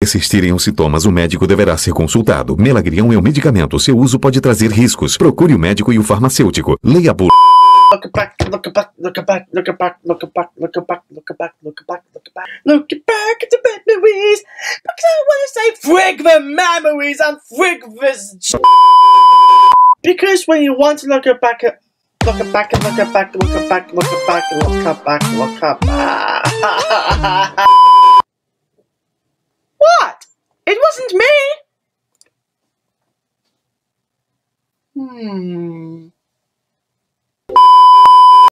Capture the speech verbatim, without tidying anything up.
persistirem os sintomas, o médico deverá ser consultado. Melagrião é um medicamento. Seu uso pode trazer riscos. Procure o médico e o farmacêutico. Leia a bula. Look back, look back, look back, look back, look back, look back, look back, look back, look back, look back at the memories. Because I wanna say frig the memories and frig this. Because when you want to look back at, look back and look back, look back, look back, look back, look back. What? It wasn't me. Hmm.